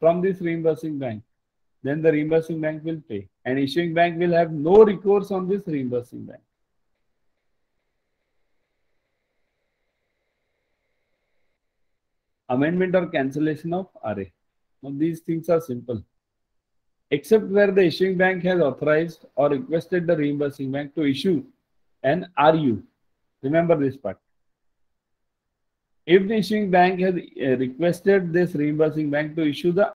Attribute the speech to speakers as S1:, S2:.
S1: from this reimbursing bank, then the reimbursing bank will pay, and issuing bank will have no recourse on this reimbursing bank. Amendment or cancellation of RA. Now these things are simple. Except where the issuing bank has authorized or requested the reimbursing bank to issue an RU. Remember this part. If the issuing bank has requested this reimbursing bank to issue the